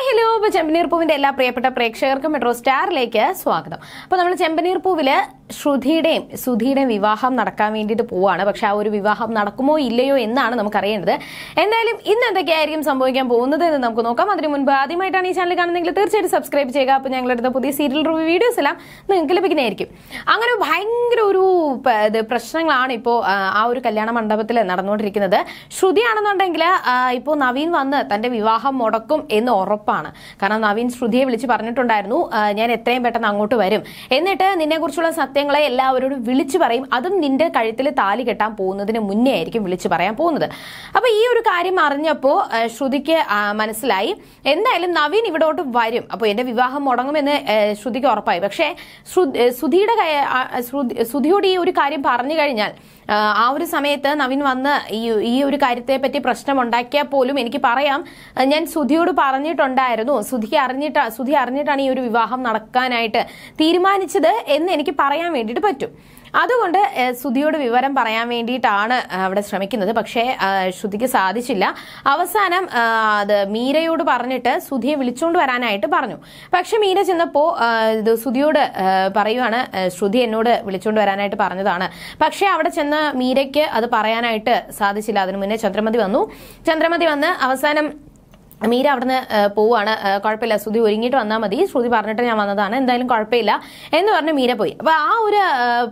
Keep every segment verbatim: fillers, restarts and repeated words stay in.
Hello, ഇപ്പോൾ ചെമ്പനീർ പൂവിന്റെ എല്ലാ പ്രിയപ്പെട്ട പ്രേക്ഷകർക്കും മെട്രോ സ്റ്റാറിലേക്ക് സ്വാഗതം. അപ്പോൾ നമ്മൾ ചെമ്പനീർ പൂവില് ശ്രുതിയുടെയും സുധിയുടെയും വിവാഹം നടക്കാൻ വേണ്ടിയിട്ട് പോവാണ്. പക്ഷെ ആ ഒരു വിവാഹം നടക്കുമോ ഇല്ലയോ എന്നാണ് നമുക്കറിയേണ്ടത്. എന്തായാലും ഇന്ന് എന്തൊക്കെയായിരിക്കും സംഭവിക്കാൻ പോകുന്നത് എന്ന് നമുക്ക് നോക്കാം. അതിന് മുൻപ് ആദ്യമായിട്ടാണ് ഈ ചാനൽ കാണുന്നതെങ്കിൽ തീർച്ചയായിട്ടും സബ്സ്ക്രൈബ് ചെയ്യുക. അപ്പോൾ ഞങ്ങളെടുത്ത പുതിയ സീരിയൽ റിവ്യൂ വീഡിയോസ് എല്ലാം നിങ്ങൾക്ക് ലഭിക്കുന്നതായിരിക്കും. അങ്ങനെ ഭയങ്കര ഒരു പ്രശ്നങ്ങളാണ് ഇപ്പോൾ ആ ഒരു കല്യാണ മണ്ഡപത്തിൽ നടന്നുകൊണ്ടിരിക്കുന്നത്. ശ്രുതിയാണെന്നുണ്ടെങ്കിൽ ഇപ്പോൾ നവീൻ വന്ന് തന്റെ വിവാഹം മുടക്കും എന്ന് ഉറപ്പാണ്. കാരണം നവീൻ ശ്രുതിയെ വിളിച്ച് പറഞ്ഞിട്ടുണ്ടായിരുന്നു, ഞാൻ എത്രയും പെട്ടെന്ന് അങ്ങോട്ട് വരും, എന്നിട്ട് നിന്നെ കുറിച്ചുള്ള സത്യങ്ങളെ എല്ലാവരോടും വിളിച്ചു പറയും, അതും നിന്റെ കഴുത്തിൽ താലി കെട്ടാൻ പോകുന്നതിന് മുന്നേ ആയിരിക്കും വിളിച്ചു പറയാൻ പോകുന്നത്. അപ്പൊ ഈ ഒരു കാര്യം അറിഞ്ഞപ്പോ ശ്രുതിക്ക് മനസ്സിലായി എന്തായാലും നവീൻ ഇവിടോട്ട് വരും, അപ്പൊ എന്റെ വിവാഹം മുടങ്ങുമെന്ന് ശ്രുതിക്ക് ഉറപ്പായി. പക്ഷേ ശ്രുതിയുടെ ശ്രുതിയോട് ഈ ഒരു കാര്യം പറഞ്ഞു കഴിഞ്ഞാൽ ആ ഒരു സമയത്ത് നവീൻ വന്ന് ഈ ഈ ഒരു കാര്യത്തെ പറ്റി പ്രശ്നം ഉണ്ടാക്കിയാൽ പോലും എനിക്ക് പറയാം, ഞാൻ ശ്രുതിയോട് പറഞ്ഞിട്ടുണ്ടായിരുന്നു, ശ്രുതിക്ക് അറിഞ്ഞിട്ട് ശ്രുതി അറിഞ്ഞിട്ടാണ് ഈ ഒരു വിവാഹം നടക്കാനായിട്ട് തീരുമാനിച്ചത് എന്ന് എനിക്ക് പറയാൻ വേണ്ടിയിട്ട് പറ്റും. അതുകൊണ്ട് ശ്രുതിയോട് വിവരം പറയാൻ വേണ്ടിയിട്ടാണ് അവിടെ ശ്രമിക്കുന്നത്. പക്ഷേ ശ്രുതിക്ക് സാധിച്ചില്ല. അവസാനം അത് മീരയോട് പറഞ്ഞിട്ട് ശ്രുതിയെ വിളിച്ചുകൊണ്ട് വരാനായിട്ട് പറഞ്ഞു. പക്ഷെ മീര ചെന്നപ്പോ ഇത് ശ്രുതിയോട് പറയുവാണ്, ശ്രുതി എന്നോട് വിളിച്ചുകൊണ്ട് വരാനായിട്ട് പറഞ്ഞതാണ്. പക്ഷെ അവിടെ ചെന്ന് മീരയ്ക്ക് അത് പറയാനായിട്ട് സാധിച്ചില്ല. അതിനു മുന്നേ ചന്ദ്രമതി വന്നു. ചന്ദ്രമതി വന്ന് അവസാനം മീര അവിടുന്ന് പോവാണ്. കുഴപ്പമില്ല, ശ്രുതി ഒരുങ്ങിയിട്ട് വന്നാൽ മതി, ശ്രുതി പറഞ്ഞിട്ട് ഞാൻ വന്നതാണ്, എന്തായാലും കുഴപ്പമില്ല എന്ന് പറഞ്ഞ് മീര പോയി. അപ്പൊ ആ ഒരു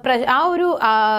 ആ ഒരു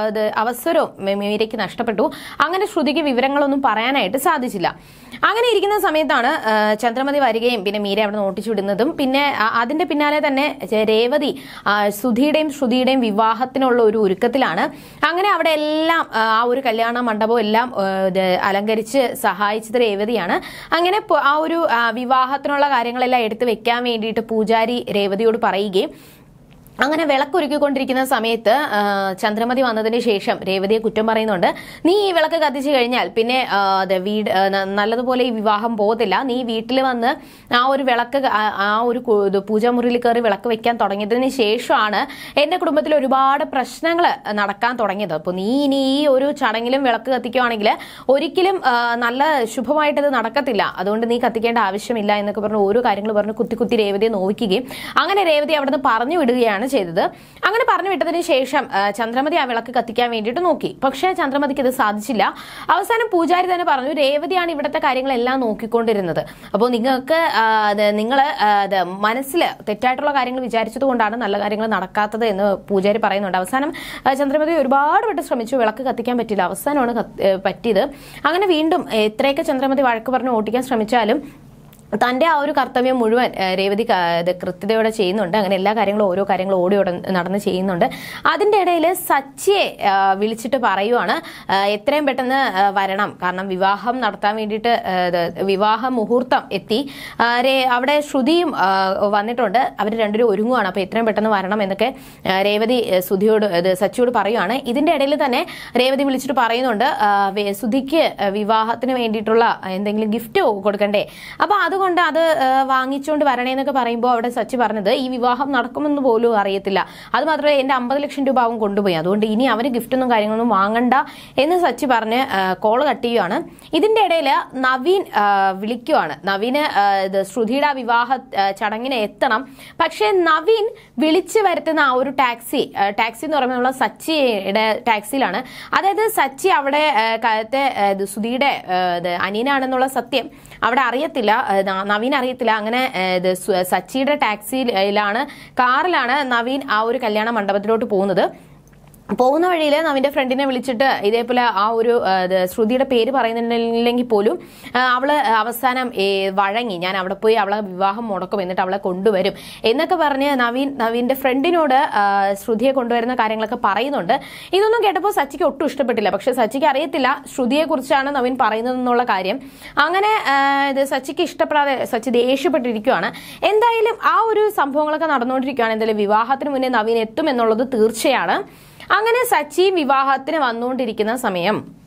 അവസരവും മീരയ്ക്ക് നഷ്ടപ്പെട്ടു. അങ്ങനെ ശ്രുതിക്ക് വിവരങ്ങളൊന്നും പറയാനായിട്ട് സാധിച്ചില്ല. അങ്ങനെ ഇരിക്കുന്ന സമയത്താണ് ചന്ദ്രമതി വരികയും പിന്നെ മീര അവിടെ നോട്ടിച്ചു വിടുന്നതും. പിന്നെ അതിന്റെ പിന്നാലെ തന്നെ രേവതി സുധിയുടെയും ശ്രുതിയുടെയും വിവാഹത്തിനുള്ള ഒരു ഒരുക്കത്തിലാണ്. അങ്ങനെ അവിടെ എല്ലാം ആ ഒരു കല്യാണ മണ്ഡപം എല്ലാം അലങ്കരിച്ച് സഹായിച്ചത് രേവതിയാണ്. അങ്ങനെ ആ ഒരു വിവാഹത്തിനുള്ള കാര്യങ്ങളെല്ലാം എടുത്തു വെക്കാൻ വേണ്ടിയിട്ട് പൂജാരി രേവതിയോട് പറയുകയും അങ്ങനെ വിളക്കൊരുക്കിക്കൊണ്ടിരിക്കുന്ന സമയത്ത് ചന്ദ്രമതി വന്നതിന് ശേഷം രേവതിയെ കുറ്റം പറയുന്നുണ്ട്. നീ ഈ വിളക്ക് കത്തിച്ചു കഴിഞ്ഞാൽ പിന്നെ വീട് നല്ലതുപോലെ ഈ വിവാഹം പോകത്തില്ല. നീ വീട്ടിൽ വന്ന് ആ ഒരു വിളക്ക് ആ ഒരു പൂജാമുറിയിൽ കയറി വിളക്ക് വെക്കാൻ തുടങ്ങിയതിന് ശേഷമാണ് എന്റെ കുടുംബത്തിൽ ഒരുപാട് പ്രശ്നങ്ങൾ നടക്കാൻ തുടങ്ങിയത്. അപ്പൊ നീ ഇനി ഈ ഒരു ചടങ്ങിലും വിളക്ക് കത്തിക്കുവാണെങ്കിൽ ഒരിക്കലും നല്ല ശുഭമായിട്ടത് നടക്കത്തില്ല. അതുകൊണ്ട് നീ കത്തിക്കേണ്ട ആവശ്യമില്ല എന്നൊക്കെ പറഞ്ഞ് ഓരോ കാര്യങ്ങൾ പറഞ്ഞ് കുത്തി കുത്തി രേവതിയെ നോവിക്കുകയും അങ്ങനെ രേവതി അവിടുന്ന് പറഞ്ഞു വിടുകയാണ് ചെയ്തത്. അങ്ങനെ പറഞ്ഞു വിട്ടതിന് ശേഷം ചന്ദ്രമതി ആ വിളക്ക് കത്തിക്കാൻ വേണ്ടിയിട്ട് നോക്കി. പക്ഷേ ചന്ദ്രമതിക്ക് ഇത് സാധിച്ചില്ല. അവസാനം പൂജാരി തന്നെ പറഞ്ഞു, രേവതിയാണ് ഇവിടുത്തെ കാര്യങ്ങളെല്ലാം നോക്കിക്കൊണ്ടിരുന്നത്. അപ്പോൾ നിങ്ങൾക്ക് നിങ്ങൾ മനസ്സിൽ തെറ്റായിട്ടുള്ള കാര്യങ്ങൾ വിചാരിച്ചത് കൊണ്ടാണ് നല്ല കാര്യങ്ങൾ നടക്കാത്തത് എന്ന് പൂജാരി പറയുന്നുണ്ട്. അവസാനം ചന്ദ്രമതി ഒരുപാട് വട്ടം ശ്രമിച്ചു, വിളക്ക് കത്തിക്കാൻ പറ്റില്ല. അവസാനമാണ് പറ്റിയത്. അങ്ങനെ വീണ്ടും എത്രയൊക്കെ ചന്ദ്രമതി വഴക്ക് പറഞ്ഞ് ഓട്ടിക്കാൻ ശ്രമിച്ചാലും തന്റെ ആ ഒരു കർത്തവ്യം മുഴുവൻ രേവതി കൃത്യതയോടെ ചെയ്യുന്നുണ്ട്. അങ്ങനെ എല്ലാ കാര്യങ്ങളും ഓരോ കാര്യങ്ങളും ഓടി നടന്ന് ചെയ്യുന്നുണ്ട്. അതിന്റെ ഇടയിൽ സച്ചിയെ വിളിച്ചിട്ട് പറയുവാണ്, എത്രയും പെട്ടെന്ന് വരണം, കാരണം വിവാഹം നടത്താൻ വേണ്ടിയിട്ട് വിവാഹ മുഹൂർത്തം എത്തി, അവിടെ ശ്രുതിയും വന്നിട്ടുണ്ട്, അവർ രണ്ടുപേരും ഒരുങ്ങുവാണ്, അപ്പൊ എത്രയും പെട്ടെന്ന് വരണം എന്നൊക്കെ രേവതി ശ്രുതിയോട് സച്ചിയോട് പറയുവാണ്. ഇതിന്റെ ഇടയിൽ തന്നെ രേവതി വിളിച്ചിട്ട് പറയുന്നുണ്ട്, ശ്രുതിക്ക് വിവാഹത്തിന് വേണ്ടിയിട്ടുള്ള എന്തെങ്കിലും ഗിഫ്റ്റ് കൊടുക്കണ്ടേ, അപ്പൊ അത് കൊണ്ട് അത് വാങ്ങിച്ചുകൊണ്ട് വരണേന്നൊക്കെ പറയുമ്പോൾ അവിടെ സച്ചി പറഞ്ഞത് ഈ വിവാഹം നടക്കുമെന്ന് പോലും അറിയത്തില്ല, അത് മാത്രമേ എന്റെ അമ്പത് ലക്ഷം രൂപ അവൻ കൊണ്ടുപോയി, അതുകൊണ്ട് ഇനി അവന് ഗിഫ്റ്റൊന്നും കാര്യങ്ങളൊന്നും വാങ്ങണ്ട എന്ന് സച്ചി പറഞ്ഞ് കോള് കട്ട് ചെയ്യുവാണ്. ഇതിന്റെ ഇടയിൽ നവീൻ വിളിക്കുവാണ്. നവീന് ശ്രുതിയുടെ വിവാഹ ചടങ്ങിന് എത്തണം. പക്ഷെ നവീൻ വിളിച്ചു വരുത്തുന്ന ആ ഒരു ടാക്സി ടാക്സി എന്ന് പറയുമ്പോൾ സച്ചിയുടെ ടാക്സിയിലാണ്. അതായത് സച്ചി അവിടെ കാലത്തെ ശ്രുതിയുടെ അനിയനാണെന്നുള്ള സത്യം അവിടെ അറിയത്തില്ല, നവീൻ അറിയത്തില്ല. അങ്ങനെ സച്ചിയുടെ ടാക്സിയിലാണ് കാറിലാണ് നവീൻ ആ ഒരു കല്യാണ മണ്ഡപത്തിലോട്ട് പോകുന്നത്. പോകുന്ന വഴിയിൽ നവീന്റെ ഫ്രണ്ടിനെ വിളിച്ചിട്ട് ഇതേപോലെ ആ ഒരു ശ്രുതിയുടെ പേര് പറയുന്നില്ലെങ്കിൽ പോലും അവള് അവസാനം വഴങ്ങി, ഞാൻ അവിടെ പോയി അവളെ വിവാഹം മുടക്കും, എന്നിട്ട് അവളെ കൊണ്ടുവരും എന്നൊക്കെ പറഞ്ഞ് നവീൻ നവീന്റെ ഫ്രണ്ടിനോട് ശ്രുതിയെ കൊണ്ടുവരുന്ന കാര്യങ്ങളൊക്കെ പറയുന്നുണ്ട്. ഇതൊന്നും കേട്ടപ്പോൾ സച്ചിക്ക് ഒട്ടും ഇഷ്ടപ്പെട്ടില്ല. പക്ഷെ സച്ചിക്ക് അറിയത്തില്ല ശ്രുതിയെ കുറിച്ചാണ് നവീൻ പറയുന്നതെന്നുള്ള കാര്യം. അങ്ങനെ ഇത് സച്ചിക്ക് ഇഷ്ടപ്പെടാതെ സച്ചി ദേഷ്യപ്പെട്ടിരിക്കുകയാണ്. എന്തായാലും ആ ഒരു സംഭവങ്ങളൊക്കെ നടന്നുകൊണ്ടിരിക്കുകയാണ്. എന്തായാലും വിവാഹത്തിന് മുന്നേ നവീൻ എത്തും എന്നുള്ളത് തീർച്ചയാണ്. അങ്ങനെ സച്ചി വിവാഹത്തിന് വന്നുകൊണ്ടിരിക്കുന്ന സമയം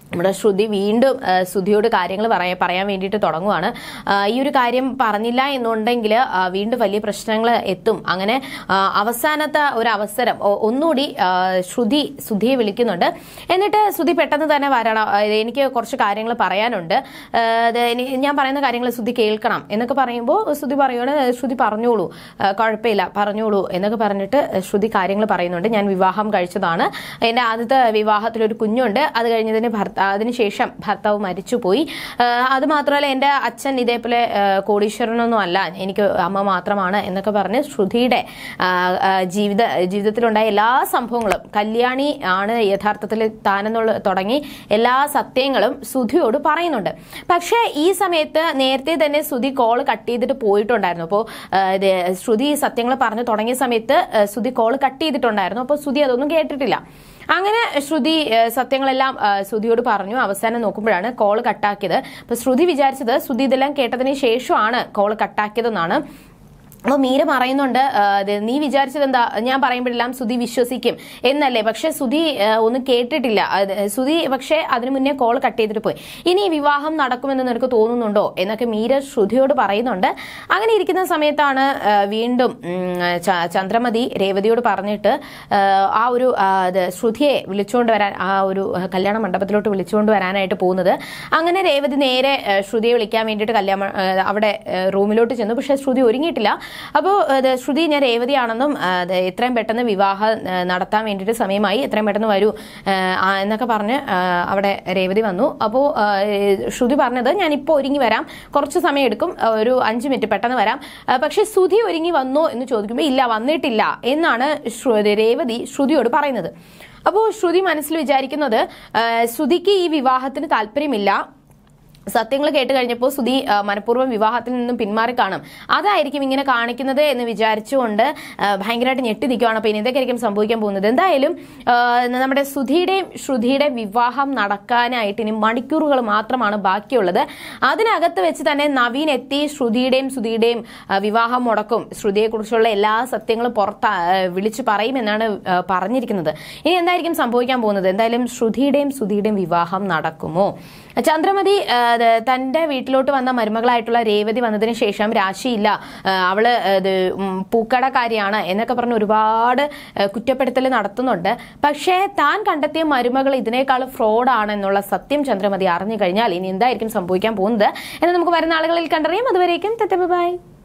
നമ്മുടെ ശ്രുതി വീണ്ടും ശ്രുതിയോട് കാര്യങ്ങൾ പറയാ പറയാൻ വേണ്ടിയിട്ട് തുടങ്ങുവാണ്. ഈ ഒരു കാര്യം പറഞ്ഞില്ല എന്നുണ്ടെങ്കിൽ വീണ്ടും വലിയ പ്രശ്നങ്ങൾ എത്തും. അങ്ങനെ അവസാനത്തെ ഒരു അവസരം ഒന്നുകൂടി ശ്രുതി ശ്രുതിയെ വിളിക്കുന്നുണ്ട്. എന്നിട്ട് ശ്രുതി പെട്ടെന്ന് തന്നെ വരണം, എനിക്ക് കുറച്ച് കാര്യങ്ങൾ പറയാനുണ്ട്, ഞാൻ പറയുന്ന കാര്യങ്ങൾ ശ്രുതി കേൾക്കണം എന്നൊക്കെ പറയുമ്പോൾ ശ്രുതി പറയുകയാണ്, ശ്രുതി പറഞ്ഞോളൂ, കുഴപ്പമില്ല പറഞ്ഞോളൂ എന്നൊക്കെ പറഞ്ഞിട്ട് ശ്രുതി കാര്യങ്ങൾ പറയുന്നുണ്ട്. ഞാൻ വിവാഹം കഴിച്ചതാണ്, എൻ്റെ ആദ്യത്തെ വിവാഹത്തിൽ ഒരു കുഞ്ഞുണ്ട്, അത് കഴിഞ്ഞതിന് ഭർത്താവ് അതിനുശേഷം ഭർത്താവ് മരിച്ചുപോയി, അത് മാത്രമല്ല എൻ്റെ അച്ഛൻ ഇതേപോലെ കോടീശ്വരനൊന്നും അല്ല, എനിക്ക് അമ്മ മാത്രമാണ് എന്നൊക്കെ പറഞ്ഞ് ശ്രുതിയുടെ ജീവിത ജീവിതത്തിലുണ്ടായ എല്ലാ സംഭവങ്ങളും, കല്യാണി ആണ് യഥാർത്ഥത്തിൽ താനെന്നുള്ള തുടങ്ങി എല്ലാ സത്യങ്ങളും ശ്രുതിയോട് പറയുന്നുണ്ട്. പക്ഷേ ഈ സമയത്ത് നേരത്തെ തന്നെ ശ്രുതി കോൾ കട്ട് ചെയ്തിട്ട് പോയിട്ടുണ്ടായിരുന്നു. അപ്പോൾ ശ്രുതി സത്യങ്ങൾ പറഞ്ഞു തുടങ്ങിയ സമയത്ത് ശ്രുതി കോൾ കട്ട് ചെയ്തിട്ടുണ്ടായിരുന്നു. അപ്പോൾ ശ്രുതി അതൊന്നും കേട്ടിട്ടില്ല. അങ്ങനെ ശ്രുതി സത്യങ്ങളെല്ലാം ശ്രുതിയോട് പറഞ്ഞു. അവസാനം നോക്കുമ്പോഴാണ് കോൾ കട്ടാക്കിയത്. അപ്പൊ ശ്രുതി വിചാരിച്ചത് ശ്രുതി ഇതെല്ലാം കേട്ടതിന് ശേഷമാണ് കോൾ കട്ടാക്കിയതെന്നാണ്. അപ്പോൾ മീര പറയുന്നുണ്ട്, നീ വിചാരിച്ചത് എന്താ, ഞാൻ പറയുമ്പോഴെല്ലാം ശ്രുതി വിശ്വസിക്കും എന്നല്ലേ, പക്ഷെ ശ്രുതി ഒന്നും കേട്ടിട്ടില്ല, ശ്രുതി പക്ഷെ അതിനു മുന്നേ കോൾ കട്ട് ചെയ്തിട്ട് പോയി, ഇനി വിവാഹം നടക്കുമെന്ന് നിനക്ക് തോന്നുന്നുണ്ടോ എന്നൊക്കെ മീര ശ്രുതിയോട് പറയുന്നുണ്ട്. അങ്ങനെ ഇരിക്കുന്ന സമയത്താണ് വീണ്ടും ചന്ദ്രമതി രേവതിയോട് പറഞ്ഞിട്ട് ആ ഒരു ശ്രുതിയെ വിളിച്ചുകൊണ്ട് വരാൻ, ആ ഒരു കല്യാണ മണ്ഡപത്തിലോട്ട് വിളിച്ചുകൊണ്ട് വരാനായിട്ട് പോകുന്നത്. അങ്ങനെ രേവതി നേരെ ശ്രുതിയെ വിളിക്കാൻ വേണ്ടിയിട്ട് കല്യാണ അവിടെ റൂമിലോട്ട് ചെന്നു. പക്ഷെ ശ്രുതി ഒരുങ്ങിയിട്ടില്ല. അപ്പോൾ ശ്രുതി ഞാൻ രേവതിയാണെന്നും എത്രയും പെട്ടെന്ന് വിവാഹം നടത്താൻ വേണ്ടിയിട്ട് സമയമായി, എത്രയും പെട്ടെന്ന് വരൂ എന്നൊക്കെ പറഞ്ഞ് അവിടെ രേവതി വന്നു. അപ്പോൾ ശ്രുതി പറഞ്ഞത് ഞാൻ ഇപ്പോൾ ഒരുങ്ങി വരാം, കുറച്ച് സമയം എടുക്കും, ഒരു അഞ്ച് മിനിറ്റ് പെട്ടെന്ന് വരാം. പക്ഷെ ശ്രുതി ഒരുങ്ങി വന്നോ എന്ന് ചോദിക്കുമ്പോൾ ഇല്ല വന്നിട്ടില്ല എന്നാണ് രേവതി ശ്രുതിയോട് പറയുന്നത്. അപ്പോൾ ശ്രുതി മനസ്സിൽ വിചാരിക്കുന്നത് ശ്രുതിക്ക് ഈ വിവാഹത്തിന് താല്പര്യമില്ല, സത്യങ്ങൾ കേട്ട് കഴിഞ്ഞപ്പോൾ ശ്രുതി മനഃപൂർവ്വം വിവാഹത്തിൽ നിന്നും പിന്മാറി കാണും, അതായിരിക്കും ഇങ്ങനെ കാണിക്കുന്നത് എന്ന് വിചാരിച്ചുകൊണ്ട് ഭയങ്കരമായിട്ട് ഞെട്ടി നിൽക്കുകയാണ്. അപ്പോൾ ഇനി ഇതൊക്കെയായിരിക്കും സംഭവിക്കാൻ പോകുന്നത്. എന്തായാലും നമ്മുടെ ശ്രുതിയുടെയും ശ്രുതിയുടെയും വിവാഹം നടക്കാനായിട്ട് ഇനി മണിക്കൂറുകൾ മാത്രമാണ് ബാക്കിയുള്ളത്. അതിനകത്ത് വെച്ച് തന്നെ നവീൻ എത്തി ശ്രുതിയുടെയും ശ്രുതിയുടെയും വിവാഹം മുടക്കും, ശ്രുതിയെക്കുറിച്ചുള്ള എല്ലാ സത്യങ്ങളും പുറത്ത് വിളിച്ചു പറയുമെന്നാണ് പറഞ്ഞിരിക്കുന്നത്. ഇനി എന്തായിരിക്കും സംഭവിക്കാൻ പോകുന്നത്? എന്തായാലും ശ്രുതിയുടെയും ശ്രുതിയുടെയും വിവാഹം നടക്കുമോ? ചന്ദ്രമതി തന്റെ വീട്ടിലോട്ട് വന്ന മരുമകളായിട്ടുള്ള രേവതി വന്നതിന് ശേഷം രാശിയില്ല, അവള് പൂക്കടക്കാരിയാണ് എന്നൊക്കെ പറഞ്ഞ് ഒരുപാട് കുറ്റപ്പെടുത്തൽ നടത്തുന്നുണ്ട്. പക്ഷേ താൻ കണ്ടെത്തിയ മരുമകൾ ഇതിനേക്കാൾ ഫ്രോഡാണ് എന്നുള്ള സത്യം ചന്ദ്രമതി അറിഞ്ഞു കഴിഞ്ഞാൽ ഇനി എന്തായിരിക്കും സംഭവിക്കാൻ പോകുന്നത് എന്ന് നമുക്ക് വരുന്ന ആളുകളിൽ കണ്ടറിയാം. അതുവരേക്കും ബൈ.